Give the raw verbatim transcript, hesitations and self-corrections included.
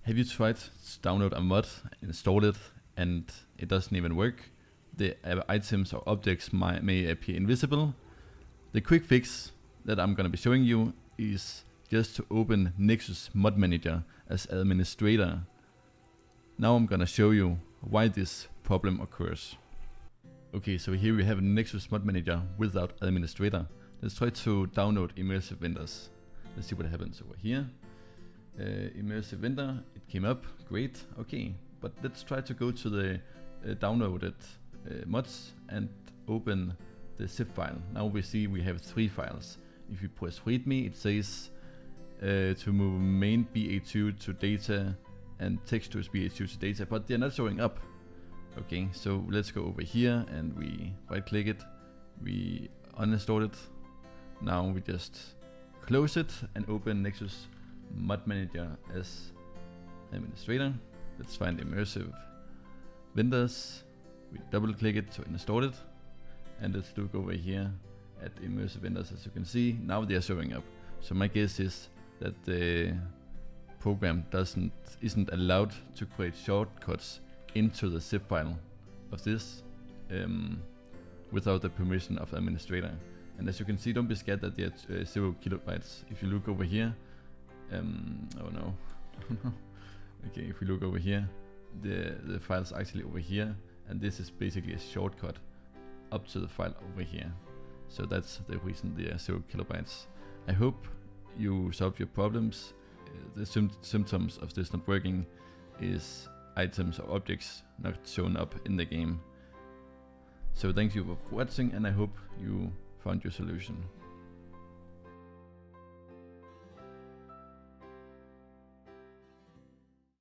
Have you tried to download a mod, install it, and it doesn't even work? The items or objects may, may appear invisible. The quick fix that I'm gonna be showing you is just to open Nexus Mod Manager as administrator. Now I'm gonna show you why this problem occurs. Okay, so here we have Nexus Mod Manager without administrator. Let's try to download Immersive Vendors. Let's see what happens over here. Uh, immersive Vendor, it came up, great, okay. But let's try to go to the uh, downloaded uh, mods and open the zip file. Now we see we have three files. If you press readme, it says uh, to move main B A two to data and textures B A two to data, but they're not showing up. Okay, so let's go over here and we right click it, we uninstall it. Now we just close it and open Nexus Mod Manager as administrator. Let's find Immersive Vendors. We double click it to install it, and let's look over here at Immersive Vendors. As you can see, now they are showing up. So my guess is that the program doesn't isn't allowed to create shortcuts into the zip file of this um, without the permission of the administrator. And as you can see, don't be scared that they are uh, zero kilobytes. If you look over here, um, oh no, okay, if we look over here, the the file's actually over here, and this is basically a shortcut up to the file over here. So that's the reason they are zero kilobytes. I hope you solved your problems. Uh, the sym symptoms of this not working is items or objects not shown up in the game. So thank you for watching, and I hope you found your solution.